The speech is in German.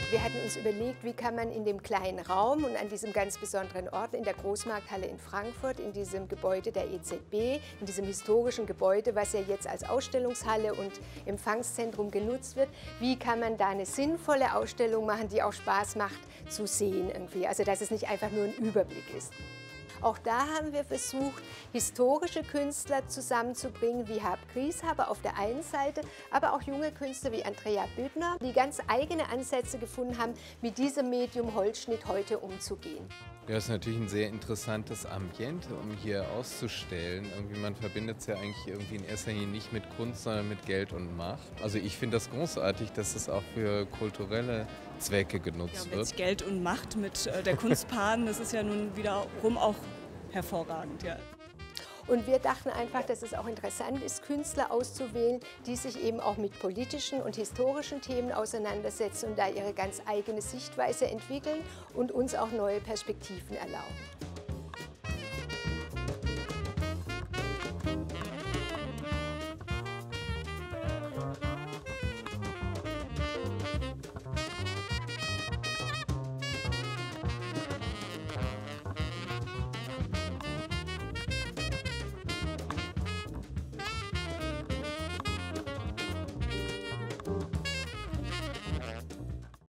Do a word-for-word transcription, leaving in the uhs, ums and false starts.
Wir hatten uns überlegt, wie kann man in dem kleinen Raum und an diesem ganz besonderen Ort in der Großmarkthalle in Frankfurt, in diesem Gebäude der E Z B, in diesem historischen Gebäude, was ja jetzt als Ausstellungshalle und Empfangszentrum genutzt wird, wie kann man da eine sinnvolle Ausstellung machen, die auch Spaß macht zu sehen irgendwie, also dass es nicht einfach nur ein Überblick ist. Auch da haben wir versucht, historische Künstler zusammenzubringen, wie Herb Grieshaber auf der einen Seite, aber auch junge Künstler wie Andrea Büttner, die ganz eigene Ansätze gefunden haben, mit diesem Medium Holzschnitt heute umzugehen. Ja, es ist natürlich ein sehr interessantes Ambiente, um hier auszustellen. Irgendwie, man verbindet es ja eigentlich irgendwie in erster Linie nicht mit Kunst, sondern mit Geld und Macht. Also ich finde das großartig, dass es auch für kulturelle Zwecke genutzt ja, wird. Geld und Macht mit äh, der Kunstpaden, das ist ja nun wiederum auch hervorragend. Ja. Und wir dachten einfach, dass es auch interessant ist, Künstler auszuwählen, die sich eben auch mit politischen und historischen Themen auseinandersetzen und da ihre ganz eigene Sichtweise entwickeln und uns auch neue Perspektiven erlauben.